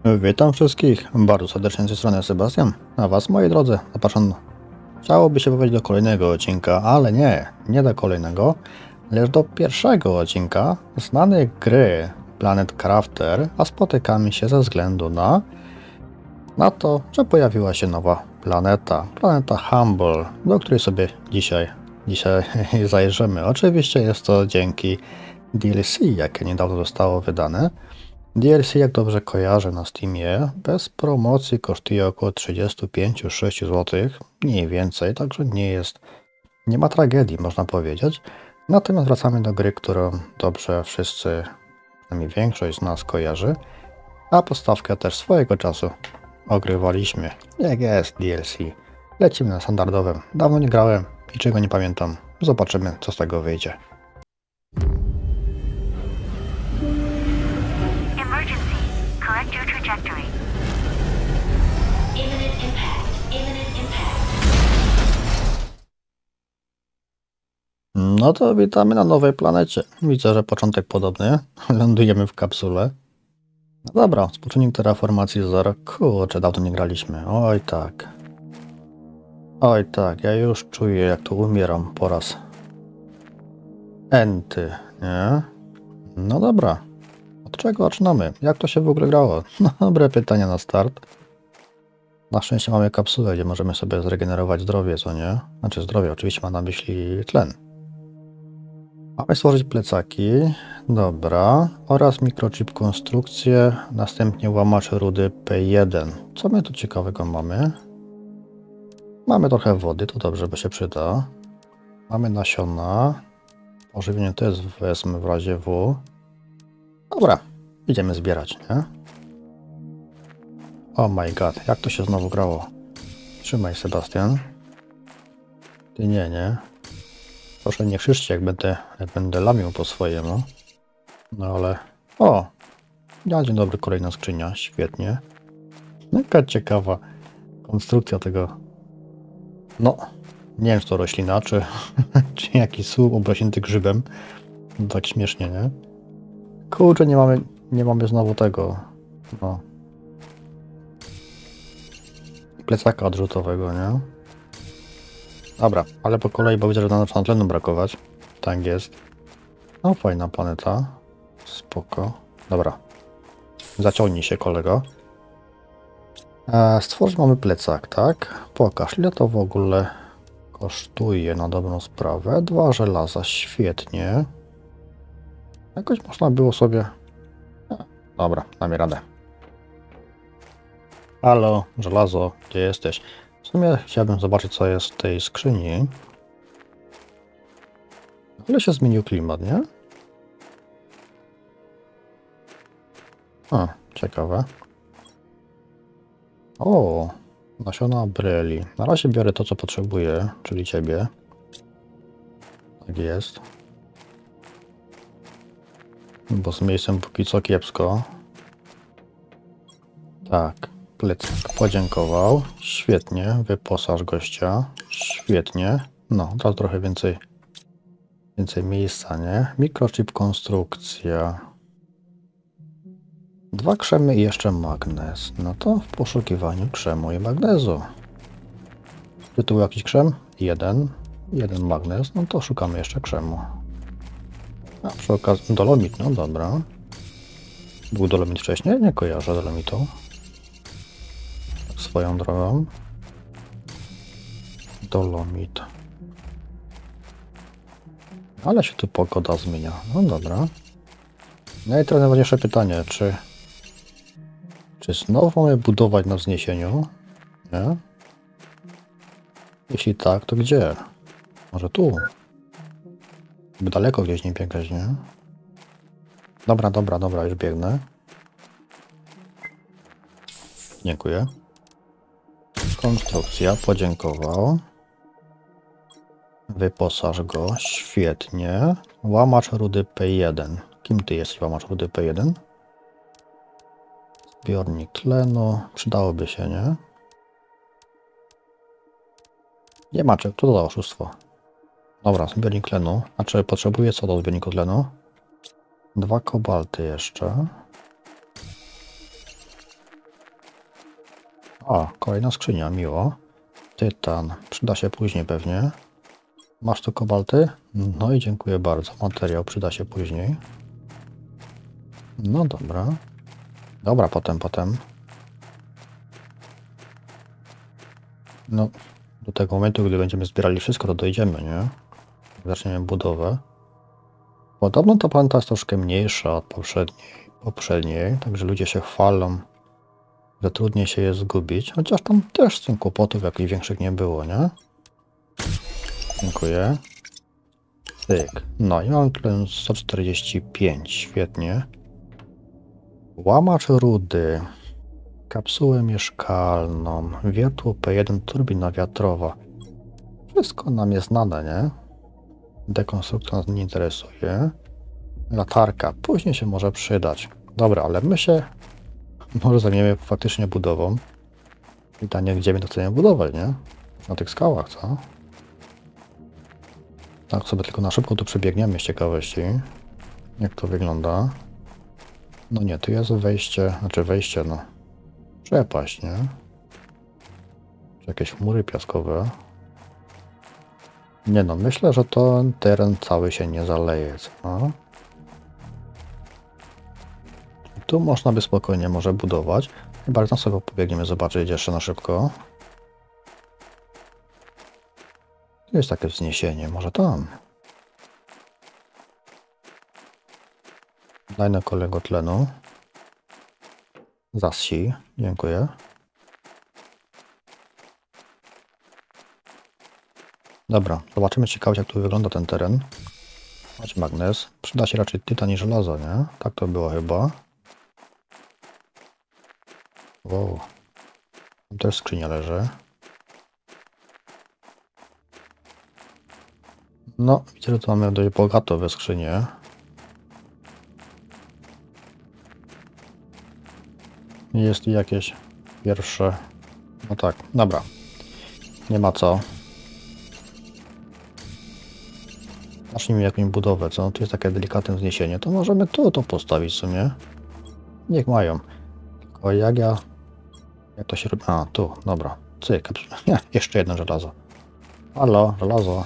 Witam wszystkich bardzo serdecznie z tej strony Sebastian, a was, moi drodzy, zapraszam. Chciałoby się powiedzieć do kolejnego odcinka, ale nie do kolejnego, lecz do pierwszego odcinka znanej gry Planet Crafter, a spotykamy się ze względu na to, że pojawiła się nowa planeta Humble, do której sobie dzisiaj zajrzymy. Oczywiście jest to dzięki DLC, jakie niedawno zostało wydane. DLC, jak dobrze kojarzę, na Steamie bez promocji kosztuje około 35-6 zł, mniej więcej, także nie ma tragedii, można powiedzieć. Natomiast wracamy do gry, którą dobrze wszyscy, przynajmniej większość z nas kojarzy, a podstawkę też swojego czasu ogrywaliśmy. Jak jest DLC. Lecimy na standardowym. Dawno nie grałem, niczego nie pamiętam. Zobaczymy, co z tego wyjdzie. Correct your trajectory. Imminent impact. Imminent impact. No to witamy na nowej planecie. Widzę, że początek podobny. Lądujemy w kapsule. No dobra, współczynnik terraformacji 0. Kurczę, dawno nie graliśmy. Oj tak. Oj tak, ja już czuję, jak tu umieram po raz enty, nie? No dobra. Od czego zaczynamy? Jak to się w ogóle grało? No, dobre pytania na start. Na szczęście mamy kapsułę, gdzie możemy sobie zregenerować zdrowie, co nie? Znaczy zdrowie, oczywiście ma na myśli tlen. Mamy stworzyć plecaki, dobra, oraz mikrochip konstrukcję, następnie łamacz rudy P1. Co my tu ciekawego mamy? Mamy trochę wody, to dobrze, bo się przyda. Mamy nasiona. Ożywienie też wezmę w razie W. Dobra, idziemy zbierać, nie? Oh my god, jak to się znowu grało? Trzymaj, Sebastian. Ty nie. Proszę nie krzyczcie, jak będę lamił po swojemu. No ale... O! Ja, dzień dobry, kolejna skrzynia, świetnie. Jaka ciekawa konstrukcja tego... No, nie wiem, czy to roślina, czy, czy jakiś słup obrośnięty grzybem. No, tak śmiesznie, nie? Kurczę, nie mamy znowu tego... No... Plecaka odrzutowego, nie? Dobra, ale po kolei, bo widzę, że nam zaczyna tlenu brakować. Tak jest. No, fajna planeta. Spoko. Dobra. Zaciągnij się, kolego. Stworzyć mamy plecak, tak? Pokaż, ile to w ogóle kosztuje na dobrą sprawę. 2 żelaza, świetnie. Jakoś można było sobie... Dobra, damy radę. Halo, żelazo, gdzie jesteś? W sumie chciałbym zobaczyć, co jest w tej skrzyni. Ale się zmienił klimat, nie? O, ciekawe. O, nasiona bryli. Na razie biorę to, co potrzebuję, czyli ciebie. Tak jest. Bo z miejscem póki co kiepsko. Tak, plecak podziękował. Świetnie, wyposaż gościa. Świetnie. No, teraz trochę więcej miejsca, nie? Mikrochip konstrukcja. 2 krzemy i jeszcze magnez. No to w poszukiwaniu krzemu i magnezu. Czy tu jakiś krzem? Jeden magnez. No to szukamy jeszcze krzemu. A przy okazji dolomit, no dobra. Był dolomit wcześniej? Nie kojarzę dolomitu. Swoją drogą. Dolomit. Ale się tu pogoda zmienia. No dobra. No i teraz najważniejsze pytanie, czy znowu mamy budować na wzniesieniu? Nie? Jeśli tak, to gdzie? Może tu? By daleko gdzieś nie biegać, nie? Dobra, już biegnę. Dziękuję. Konstrukcja, podziękował. Wyposaż go, świetnie. Łamacz rudy P1. Kim ty jesteś, łamacz rudy P1? Zbiornik tlenu, przydałoby się, nie? Nie ma czego, to za oszustwo. Dobra, zbiornik tlenu. A czy potrzebuję co do zbiorniku tlenu? 2 kobalty jeszcze. O, kolejna skrzynia, miło. Tytan, przyda się później pewnie. Masz tu kobalty? No i dziękuję bardzo. Materiał przyda się później. No dobra. Dobra, potem. No, do tego momentu, gdy będziemy zbierali wszystko, to dojdziemy, nie? Zaczniemy budowę. Podobno ta planta jest troszkę mniejsza od poprzedniej, także ludzie się chwalą, że trudniej się je zgubić, chociaż tam też z tym kłopotów jakichś większych nie było, nie? Dziękuję. Tyk. No i mam tlen 145, świetnie. Łamacz rudy. Kapsułę mieszkalną. Wiertło P1, turbina wiatrowa. Wszystko nam jest znane, nie? Dekonstrukcja nas nie interesuje. Latarka. Później się może przydać. Dobra, ale my się może zajmiemy faktycznie budową. Pytanie, gdzie my to chcemy budować, nie? Na tych skałach, co? Tak sobie tylko na szybko tu przebiegniemy z ciekawości. Jak to wygląda? No nie, tu jest wejście, no. Przepaść, nie? Czy jakieś chmury piaskowe? Nie no, myślę, że to teren cały się nie zaleje, co? Tu można by spokojnie może budować. Chyba na sobie pobiegniemy zobaczyć jeszcze na szybko. Jest takie wzniesienie, może tam. Daj na kolego tlenu. Zassi, dziękuję. Dobra, zobaczymy ciekawie, jak tu wygląda ten teren. Chodź magnes. Przyda się raczej tytan i żelazo, nie? Tak to było chyba. Wow. Tam też skrzynia leży. No, widzę, że to mamy dość bogato we skrzynie. Jest jakieś pierwsze... No tak, dobra. Nie ma co. Zacznijmy jakąś budowę, co? Tu jest takie delikatne wzniesienie. To możemy tu to postawić w sumie. Niech mają. Tylko jak to się robi? A, tu, dobra. Cyk. Jeszcze jedno żelazo. Halo, żelazo.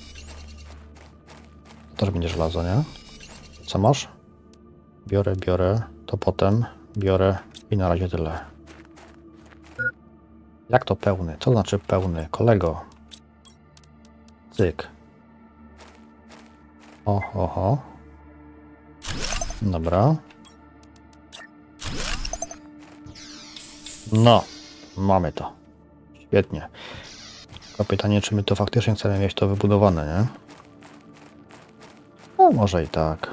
To też będzie żelazo, nie? Co masz? Biorę. To potem biorę i na razie tyle. Jak to pełny? Co znaczy pełny? Kolego. Cyk. Oho. Dobra. No, mamy to. Świetnie. Tylko pytanie, czy my to faktycznie chcemy mieć to wybudowane, nie? No, może i tak.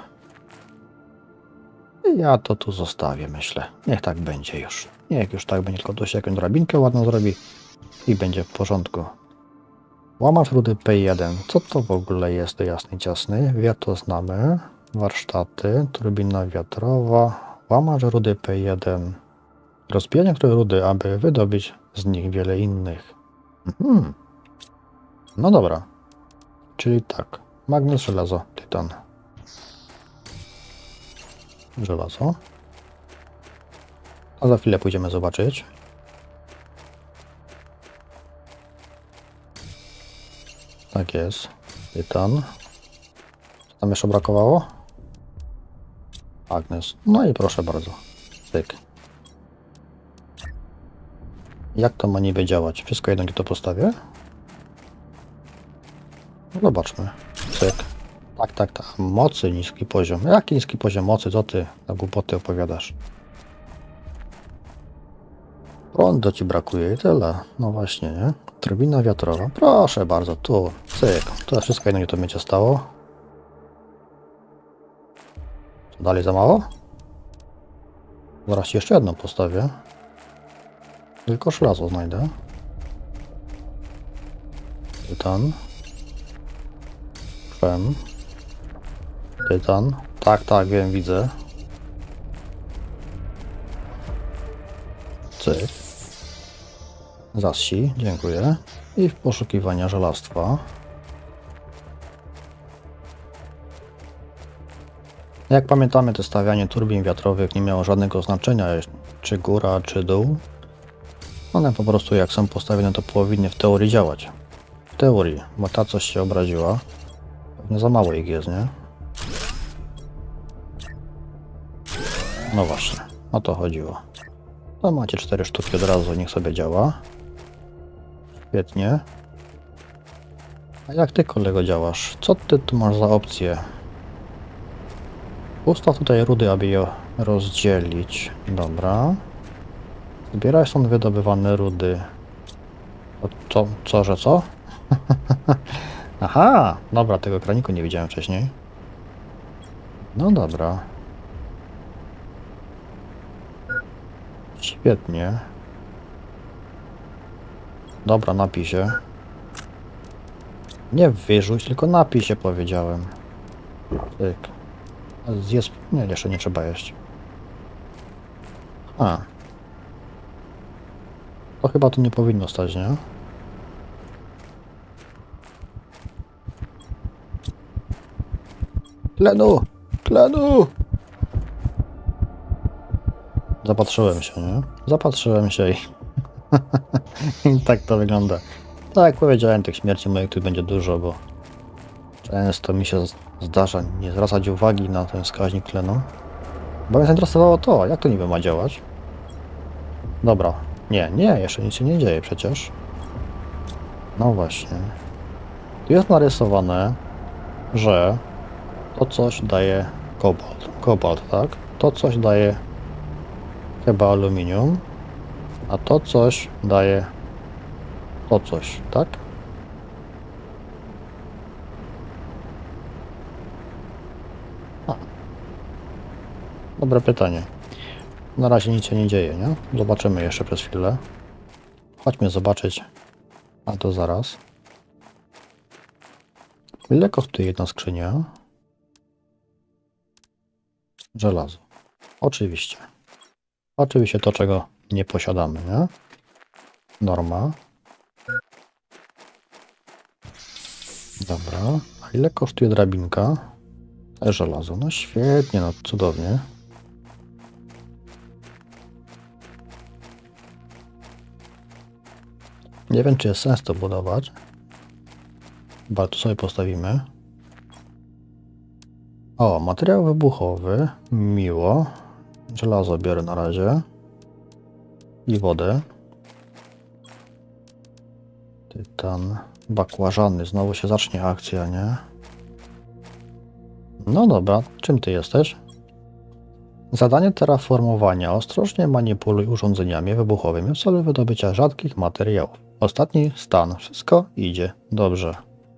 Ja to tu zostawię, myślę. Niech tak będzie już. Niech już tak będzie, tylko dość jakąś drabinkę ładną zrobi i będzie w porządku. Łamacz rudy P1. Co to w ogóle jest, to jasny ciasny? Wiatr znamy. Warsztaty, turbina wiatrowa. Łamacz rudy P1. Rozbijanie niektóre rudy, aby wydobyć z nich wiele innych. No dobra. Czyli tak. Magnes, żelazo, tytan. Żelazo. A za chwilę pójdziemy zobaczyć. Tak jest. Tytan. Co tam jeszcze brakowało? Magnes. No i proszę bardzo. Cyk. Jak to ma niby działać? Wszystko jedno, gdzie to postawię? No zobaczmy. Cyk. Tak. Mocy, niski poziom. Jaki niski poziom mocy? Co ty na głupoty opowiadasz? Prądu ci brakuje i tyle. No właśnie, nie? Turbina wiatrowa. Proszę bardzo, tu. Cyk. To wszystko jedno, gdzie to będzie stało. Co dalej za mało? Zaraz ci jeszcze jedną postawię. Tylko żelazo znajdę. Tytan. Fem. Tytan. Tak, wiem, widzę. Cyk. Zassi, dziękuję. I w poszukiwania żelastwa. Jak pamiętamy, to stawianie turbin wiatrowych nie miało żadnego znaczenia, czy góra, czy dół. One po prostu jak są postawione, to powinny w teorii działać. W teorii, bo ta coś się obraziła. Pewnie za mało ich jest, nie? No właśnie, o to chodziło. To macie 4 sztuki od razu, niech sobie działa. Świetnie. A jak ty, kolego, działasz? Co ty tu masz za opcję? Ustaw tutaj rudy, aby je rozdzielić. Dobra. Zbieraj stąd wydobywane rudy. Co, że co? Aha! Dobra, tego kraniku nie widziałem wcześniej. No dobra. Świetnie. Dobra, napij się. Nie wyrzuć, tylko napij się, powiedziałem. Tyk. Zjedz... Nie, jeszcze nie trzeba jeść. A. To chyba tu nie powinno stać, nie? Tlenu! Tlenu! Zapatrzyłem się, nie? Zapatrzyłem się i tak to wygląda. Tak jak powiedziałem, tych śmierci moich tu będzie dużo, bo często mi się zdarza nie zwracać uwagi na ten wskaźnik tlenu. Bo mnie zainteresowało to, jak to niby ma działać. Dobra. Nie, jeszcze nic się nie dzieje przecież. No właśnie. Tu jest narysowane, że to coś daje kobalt. Kobalt, tak? To coś daje chyba aluminium, a to coś daje to coś, tak? A. Dobre pytanie. Na razie nic się nie dzieje, nie? Zobaczymy jeszcze przez chwilę. Chodźmy zobaczyć. A to zaraz. Ile kosztuje jedna skrzynia? Żelazo. Oczywiście. Oczywiście to, czego nie posiadamy, nie? Norma. Dobra. A ile kosztuje drabinka? Żelazo. No świetnie, no cudownie. Nie wiem, czy jest sens to budować. Chyba tu sobie postawimy. O, materiał wybuchowy. Miło. Żelazo biorę na razie. I wodę. Tytan. Bakłażany. Znowu się zacznie akcja, nie? No dobra. Czym ty jesteś? Zadanie terraformowania. Ostrożnie manipuluj urządzeniami wybuchowymi w celu wydobycia rzadkich materiałów. Ostatni stan. Wszystko idzie dobrze.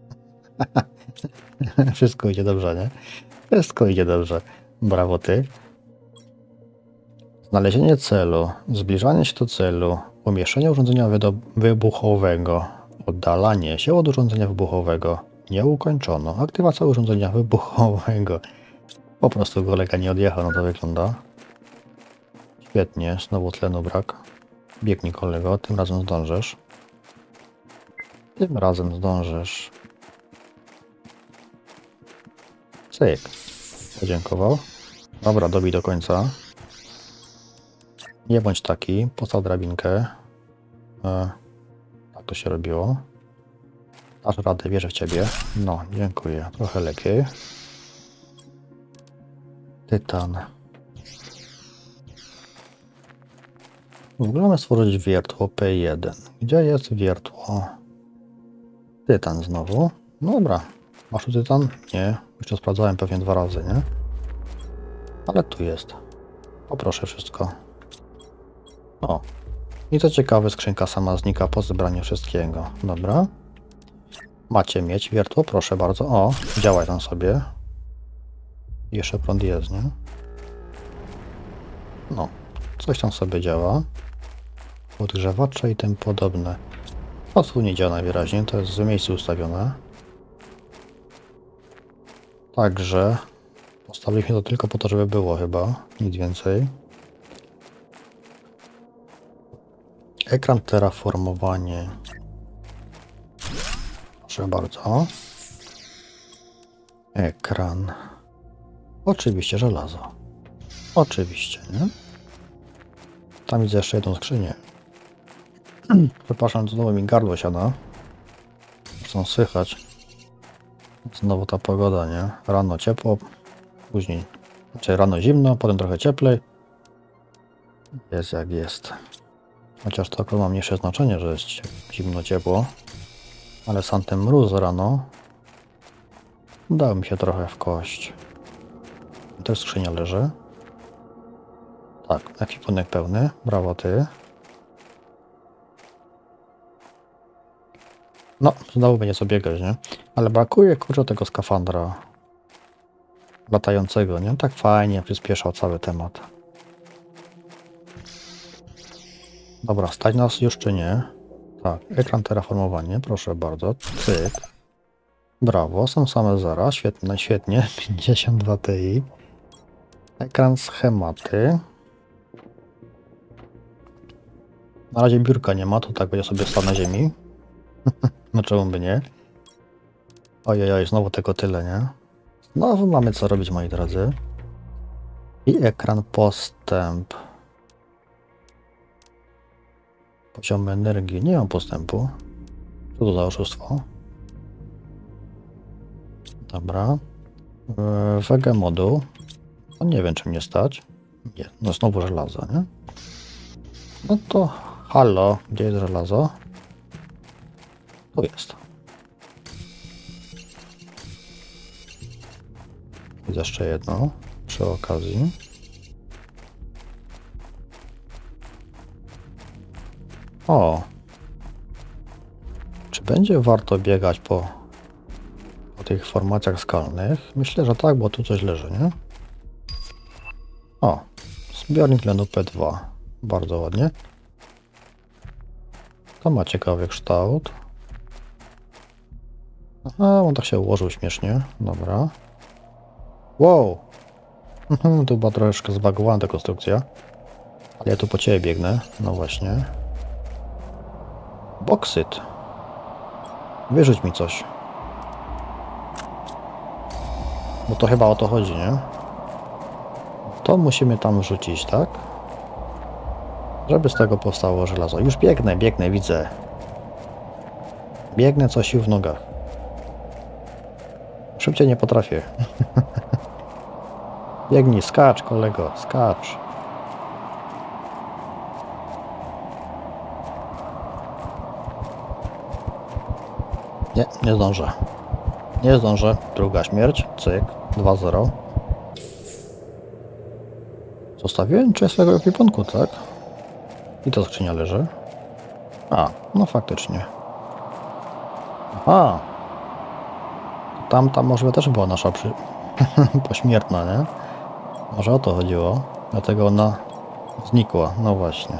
Wszystko idzie dobrze, nie? Wszystko idzie dobrze. Brawo ty. Znalezienie celu. Zbliżanie się do celu. Umieszczenie urządzenia wybuchowego. Oddalanie się od urządzenia wybuchowego. Nie ukończono. Aktywacja urządzenia wybuchowego. Po prostu kolega nie odjechał, no to wygląda. Świetnie. Znowu tlenu brak. Biegnij, kolego. Tym razem zdążysz. Tym razem zdążysz. Cyk. Podziękował. Dobra, dobij do końca. Nie bądź taki. Postaw drabinkę. Tak to się robiło. Dasz radę, wierzę w ciebie. No, dziękuję. Trochę lepiej. Tytan. W ogóle mamy stworzyć wiertło P1. Gdzie jest wiertło? Tytan znowu. Dobra. Masz tu tytan? Nie. Już to sprawdzałem pewnie 2 razy, nie? Ale tu jest. Poproszę wszystko. O. I co ciekawe, skrzynka sama znika po zebraniu wszystkiego. Dobra. Macie mieć wiertło? Proszę bardzo. O, działaj tam sobie. Jeszcze prąd jest, nie? No. Coś tam sobie działa. Podgrzewacze i tym podobne. Tu nie działa najwyraźniej, to jest w miejscu ustawione. Także postawiliśmy to tylko po to, żeby było chyba, nic więcej. Ekran terraformowanie. Proszę bardzo. Ekran. Oczywiście żelazo. Oczywiście, nie? Tam widzę jeszcze jedną skrzynię. Przepraszam, znowu mi gardło siada. Chcą słychać. Znowu ta pogoda, nie? Rano ciepło, później, znaczy rano zimno, potem trochę cieplej. Jest jak jest. Chociaż to akurat ma mniejsze znaczenie, że jest zimno, ciepło. Ale sam ten mróz rano dał mi się trochę w kość. Też skrzynia leży. Tak, ekwipunek pełny. Brawo ty. No, znowu będzie sobie biegać, nie? Ale brakuje, kurczę, tego skafandra latającego, nie? Tak fajnie przyspieszał cały temat. Dobra, stać nas już czy nie? Tak, ekran terraformowanie, proszę bardzo. Cyk. Brawo, są same zera, świetnie, świetnie. 52 Ti. Ekran schematy. Na razie biurka nie ma, to tak będzie sobie stał na ziemi. No czemu by nie? Ojej, znowu tego tyle, nie? Znowu mamy co robić, moi drodzy. I ekran postęp. Poziom energii. Nie mam postępu. Co to za oszustwo? Dobra. Wege moduł. No nie wiem, czy mnie stać. Nie, no znowu żelazo, nie? No to halo, gdzie jest żelazo? Tu jest. Jeszcze jedno przy okazji. O! Czy będzie warto biegać po tych formacjach skalnych? Myślę, że tak, bo tu coś leży, nie? O! Zbiornik tlenu P2. Bardzo ładnie. To ma ciekawy kształt. Aha, on tak się ułożył śmiesznie. Dobra. Wow! Tu była troszeczkę zbagowana ta konstrukcja. Ale ja tu po ciebie biegnę. No właśnie. Boksyt. Wyrzuć mi coś. Bo to chyba o to chodzi, nie? To musimy tam wrzucić, tak? Żeby z tego powstało żelazo. Już biegnę, widzę. Biegnę, co sił w nogach. Szybciej nie potrafię. Biegnij, skacz, kolego, skacz. Nie, nie zdążę. Nie zdążę. Druga śmierć. Cyk. 2-0. Zostawiłem część swojego ekwipunku, tak? I to skrzynia leży. A, no faktycznie. Aha. Tamta może też była nasza pośmiertna, nie? Może o to chodziło. Dlatego ona znikła. No właśnie.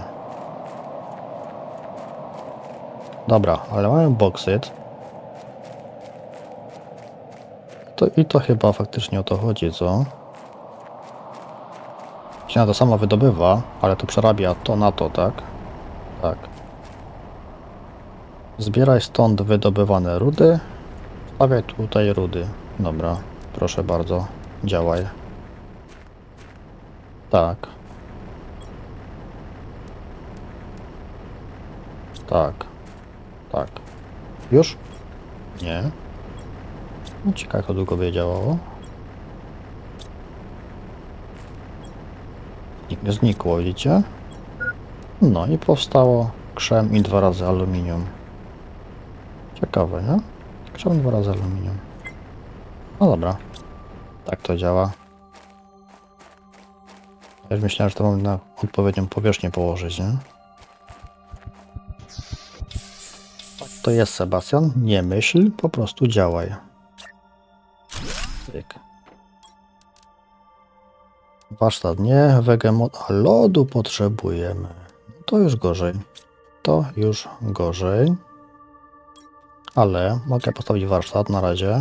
Dobra, ale mamy boksyt. I to chyba faktycznie o to chodzi, co? Ściana to sama wydobywa, ale tu przerabia to na to, tak? Tak. Zbieraj stąd wydobywane rudy. Stawiaj tutaj rudy. Dobra, proszę bardzo. Działaj. Tak. Tak. Tak. Już? Nie. No ciekawe, jak to długo by działało. Znikło, widzicie? No i powstało krzem i 2 razy aluminium. Ciekawe, nie? Krzem 2 razy aluminium. No dobra. Tak to działa. Ja już myślałem, że to mam na odpowiednią powierzchnię położyć, nie? Tak to jest, Sebastian. Nie myśl, po prostu działaj. Tyk. Warsztat nie, wegemod, a lodu potrzebujemy. To już gorzej. To już gorzej. Ale mogę postawić warsztat na razie.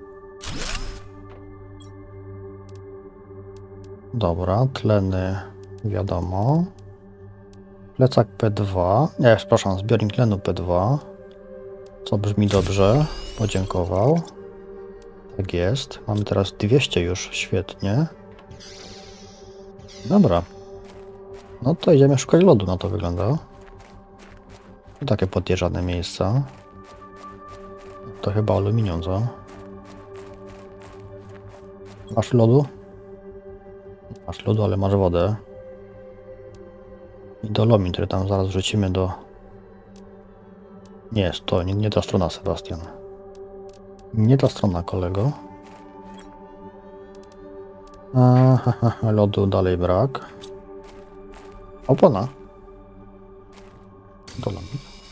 Dobra, tleny wiadomo. Plecak P2. Nie, przepraszam, zbiornik tlenu P2. Co brzmi dobrze. Podziękował. Tak jest. Mamy teraz 200 już. Świetnie. Dobra. No to idziemy szukać lodu, na to wygląda. To takie podjeżdżane miejsca. To chyba aluminium, co? Masz lodu? Nie masz lodu, ale masz wodę. I dolomin, który tam zaraz wrzucimy do... Nie jest to, nie ta strona, Sebastian. Nie ta strona, kolego. Aha, lodu dalej brak. Opona. Dolomin.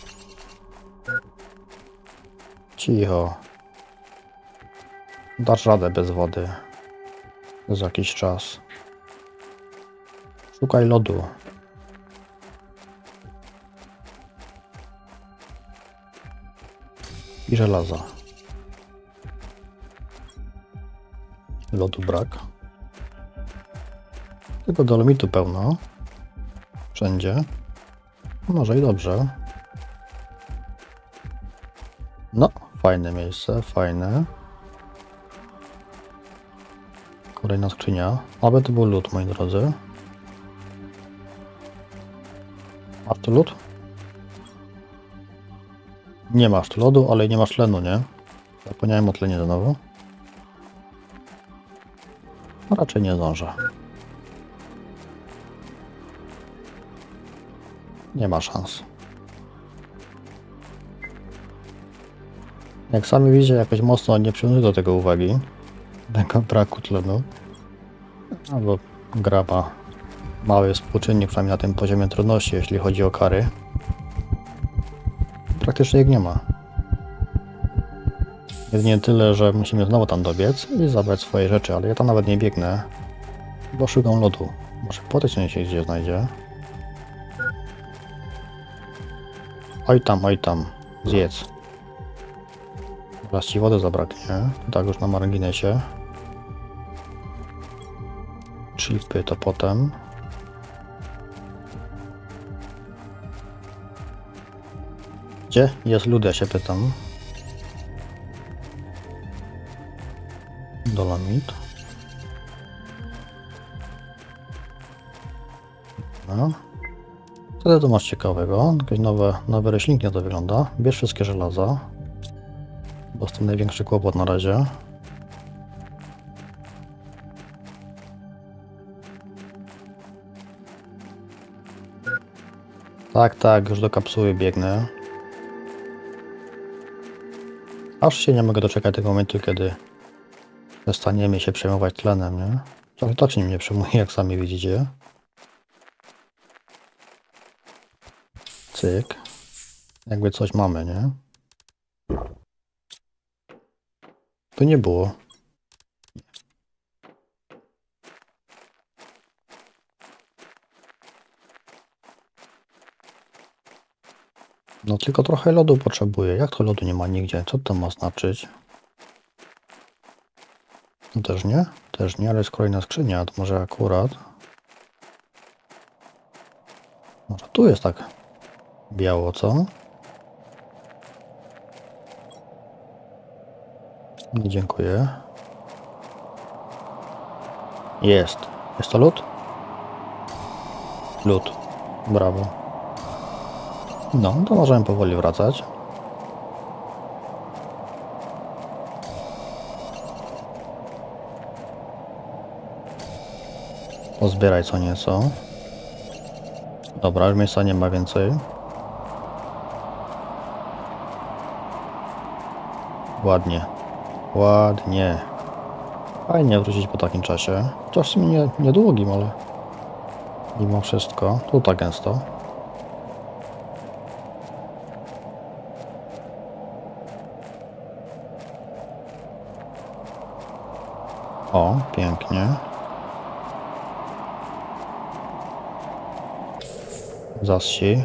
Cicho. Dasz radę bez wody. Za jakiś czas. Szukaj lodu. I żelaza. Lodu brak. Tylko dolomitu pełno. Wszędzie. Może i dobrze. No, fajne miejsce, fajne. Kolejna skrzynia. Aby to był lód, moi drodzy. Masz tu lód? Nie masz tu lodu, ale nie masz tlenu, nie? Zapomniałem o tlenie znowu. No, raczej nie zdążę. Nie ma szans. Jak sami widzicie, jakoś mocno nie przywiązuję do tego uwagi. Tego braku tlenu. Albo gra ma mały współczynnik, przynajmniej na tym poziomie trudności, jeśli chodzi o kary. Praktycznie ich nie ma. Jedynie tyle, że musimy znowu tam dobiec i zabrać swoje rzeczy, ale ja tam nawet nie biegnę, bo szukam lodu. Może po tej stronie się gdzieś znajdzie. Oj tam, zjedz. Zaraz ci wody zabraknie. Tak już na marginesie. Chipy to potem. Gdzie jest lód, ja się pytam. Dolomit. No. Co tu masz ciekawego? Jakieś nowe roślinki na to wygląda. Bierz wszystkie żelaza. Bo jest to największy kłopot na razie. Tak, już do kapsuły biegnę. Aż się nie mogę doczekać tego momentu, kiedy przestaniemy się przejmować tlenem, nie? Tak się nie przejmuje, jak sami widzicie. Cyk. Jakby coś mamy, nie? To nie było. No tylko trochę lodu potrzebuję. Jak to lodu nie ma nigdzie? Co to ma znaczyć? No też nie? Też nie, ale jest kolejna skrzynia. To może akurat... Może tu jest tak biało, co? Nie, dziękuję. Jest. Jest to lód? Lód. Brawo. No, to możemy powoli wracać. Pozbieraj co nieco. Dobra, już miejsca nie ma więcej. Ładnie. Ładnie. Fajnie wrócić po takim czasie. Chociaż w sumie niedługim, ale mimo wszystko. Tu tak gęsto. O, pięknie. Zassi.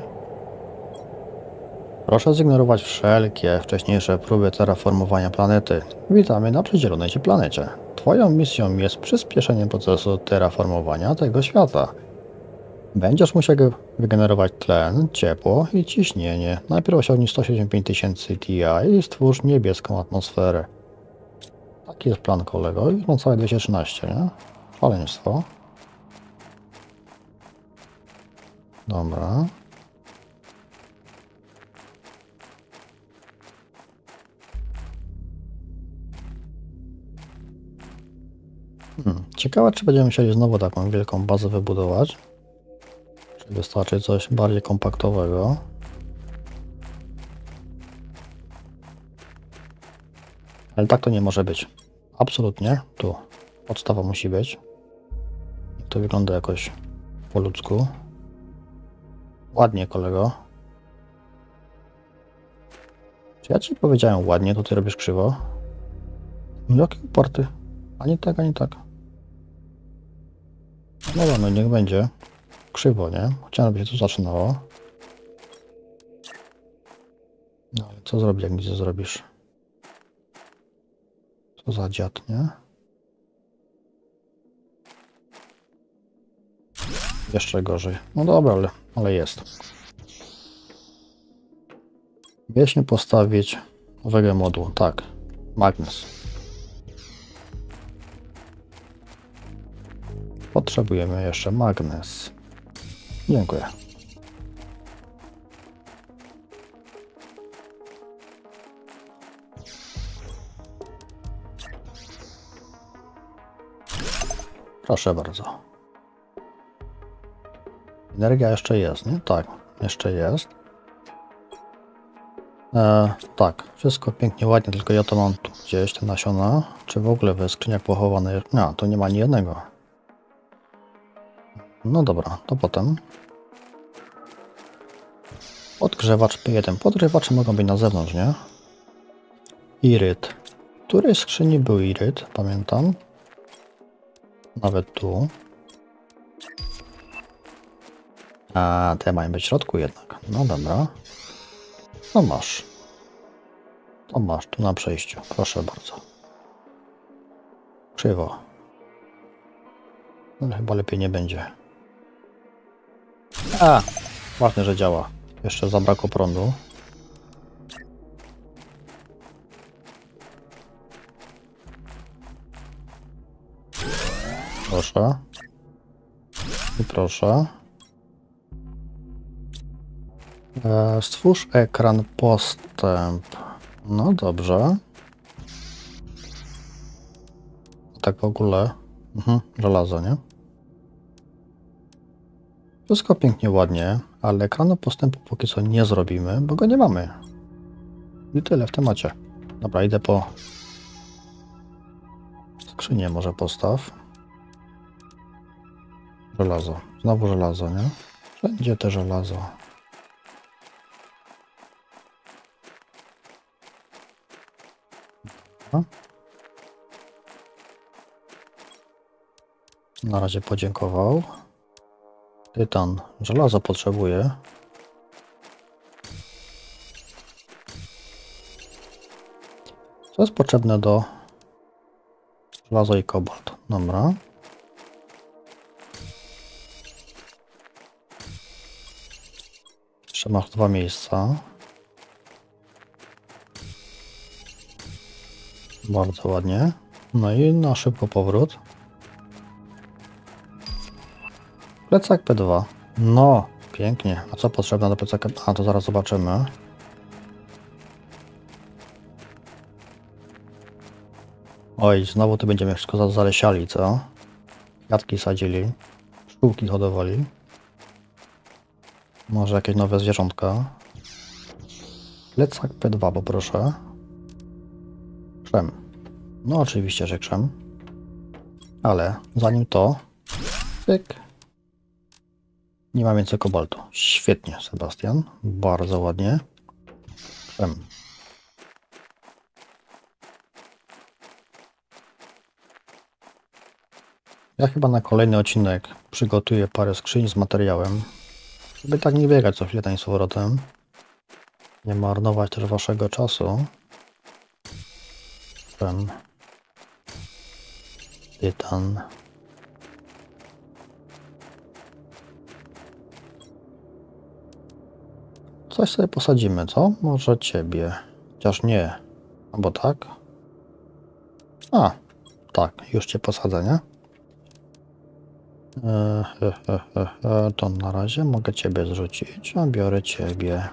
Proszę zignorować wszelkie wcześniejsze próby terraformowania planety. Witamy na przedzielonej Ci planecie. Twoją misją jest przyspieszenie procesu terraformowania tego świata. Będziesz musiał wygenerować tlen, ciepło i ciśnienie. Najpierw osiągnij 175 tysięcy Ti i stwórz niebieską atmosferę. Taki jest plan, kolego. I no całe 213, nie? Szaleństwo. Dobra. Ciekawe, czy będziemy musieli znowu taką wielką bazę wybudować. Czy wystarczy coś bardziej kompaktowego? Ale tak to nie może być. Absolutnie. Tu podstawa musi być. To wygląda jakoś po ludzku. Ładnie, kolego. Czy ja ci powiedziałem ładnie, to ty robisz krzywo? Jakie uparty? Ani tak, ani tak. Dobra, no niech będzie. Krzywo, nie? Chciałem, żeby się tu zaczynało. No ale co zrobić, jak nic nie zrobisz? Co za dziad, nie? Jeszcze gorzej. No dobra, ale jest. Wieśnie postawić owego moduł. Tak. Magnes. Potrzebujemy jeszcze magnes. Dziękuję. Proszę bardzo. Energia jeszcze jest, nie? Tak, jeszcze jest. Tak, wszystko pięknie, ładnie, tylko ja to mam tu gdzieś, te nasiona. Czy w ogóle w skrzyniach pochowane? No, to nie ma ani jednego. No dobra, to potem. Podgrzewacz P1. Podgrzewacze mogą być na zewnątrz, nie? Iryt. W której skrzyni był iryt? Pamiętam. Nawet tu. A, te mają być w środku jednak. No dobra. No masz. To masz tu na przejściu. Proszę bardzo. Krzywo. Ale chyba lepiej nie będzie. A! Ważne, że działa. Jeszcze zabrakło prądu. Proszę. I proszę. Stwórz ekran postęp. No dobrze. Tak w ogóle. Żelazo, nie? Wszystko pięknie, ładnie, ale ekranu postępu póki co nie zrobimy, bo go nie mamy. I tyle w temacie. Dobra, idę po skrzynię, może postaw. Żelazo. Znowu żelazo, nie? Wszędzie te żelazo. Na razie podziękował. Tytan. Żelazo potrzebuje. Co jest potrzebne do żelazo i kobalt? Dobra. Jeszcze masz 2 miejsca. Bardzo ładnie. No i na szybko powrót. Plecak P2. No, pięknie. A co potrzebne do plecaka? A, to zaraz zobaczymy. Oj, znowu tu będziemy wszystko zalesiali, co? Kwiatki sadzili. Pszczółki hodowali. Może jakieś nowe zwierzątka. Plecak P2, poproszę. Krzem. No oczywiście, że krzem. Ale zanim to... Pyk. Nie ma więcej kobaltu. Świetnie, Sebastian. Bardzo ładnie. Krzem. Ja chyba na kolejny odcinek przygotuję parę skrzyń z materiałem, żeby tak nie biegać co chwilę tam z powrotem. Nie marnować też waszego czasu. Krzem. Tytan. Coś sobie posadzimy, co? Może ciebie. Chociaż nie. Albo tak. A, tak, już cię posadzę, nie? To na razie mogę ciebie zrzucić, a biorę ciebie.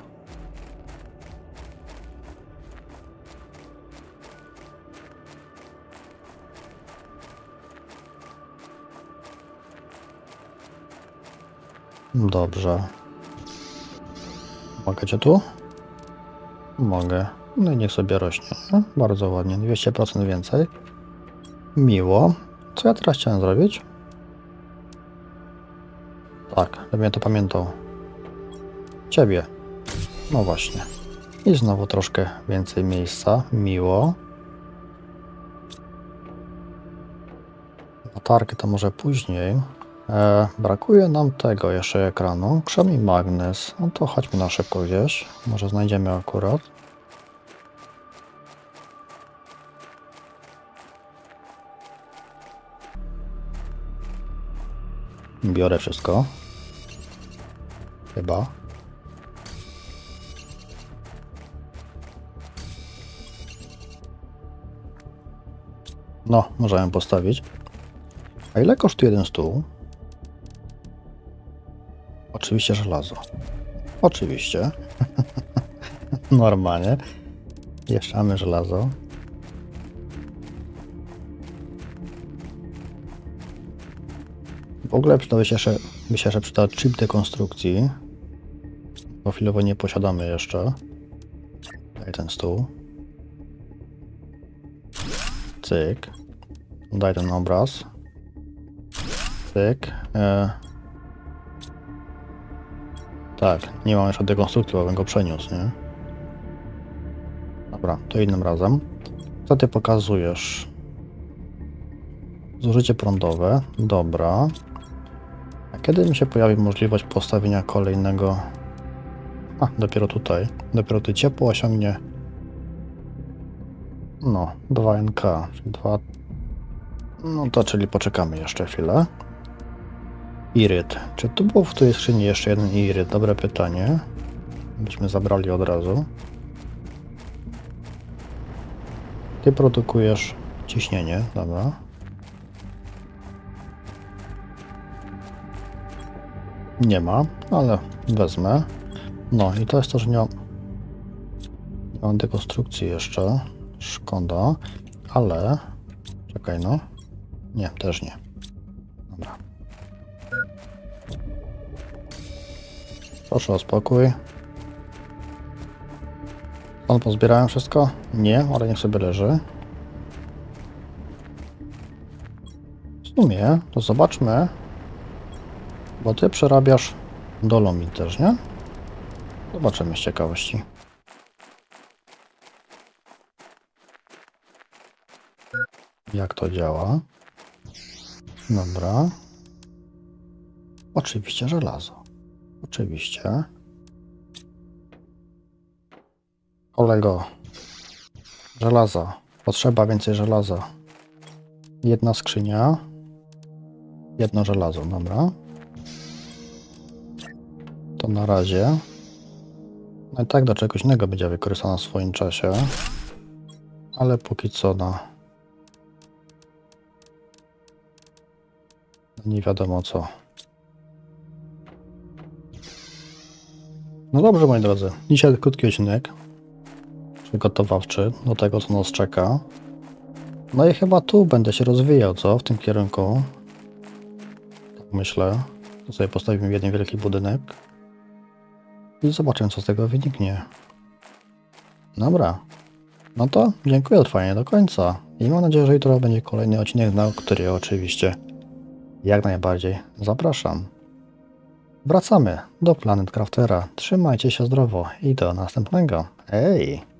Dobrze. Mogę cię tu? Mogę. No i niech sobie rośnie. Bardzo ładnie. 200% więcej. Miło. Co ja teraz chciałem zrobić? Tak, żebym ja to pamiętał. Ciebie. No właśnie. I znowu troszkę więcej miejsca. Miło. Latarki to może później. Brakuje nam tego jeszcze ekranu. Krzemi magnes. No to chodźmy na szybko gdzieś. Może znajdziemy akurat. Biorę wszystko. Chyba. No, możemy postawić. A ile kosztuje jeden stół? Oczywiście żelazo. Oczywiście. Normalnie. Jeszcze mamy żelazo. W ogóle by się jeszcze przydał chip dekonstrukcji. Bo chwilowo nie posiadamy jeszcze. Daj ten stół. Cyk. Daj ten obraz. Cyk. Tak, nie mam jeszcze dekonstrukcji, bo bym go przeniósł, nie? Dobra, to innym razem. Co ty pokazujesz? Zużycie prądowe. Dobra. A kiedy mi się pojawi możliwość postawienia kolejnego... A, dopiero tutaj. Dopiero tu ciepło osiągnie... No, 2NK, czyli 2... No to, czyli poczekamy jeszcze chwilę. Iryt. Czy tu był w tej skrzyni jeszcze jeden iryt? Dobre pytanie. Byśmy zabrali od razu. Ty produkujesz ciśnienie, dobra. Nie ma, ale wezmę. No i to jest to, że nie mam dekonstrukcji jeszcze. Szkoda, ale... Czekaj no. Nie, też nie. Dobra. Proszę o spokój. On pozbierałem wszystko? Nie, ale niech sobie leży. W sumie, to zobaczmy. Bo ty przerabiasz dolomit też, nie? Zobaczymy z ciekawości. Jak to działa? Dobra. Oczywiście żelazo. Oczywiście. Kolego. Żelaza. Potrzeba więcej żelaza. Jedna skrzynia. Jedno żelazo, dobra. To na razie. No i tak do czegoś innego będzie wykorzystane w swoim czasie. Ale póki co nie wiadomo co. No dobrze, moi drodzy. Dzisiaj krótki odcinek przygotowawczy do tego, co nas czeka. No i chyba tu będę się rozwijał, co? W tym kierunku. Tak myślę. Tu sobie postawimy jeden wielki budynek. I zobaczymy, co z tego wyniknie. Dobra. No to dziękuję za trwanie do końca. I mam nadzieję, że jutro będzie kolejny odcinek, na który oczywiście jak najbardziej zapraszam. Wracamy do Planet Craftera. Trzymajcie się zdrowo i do następnego. Hej!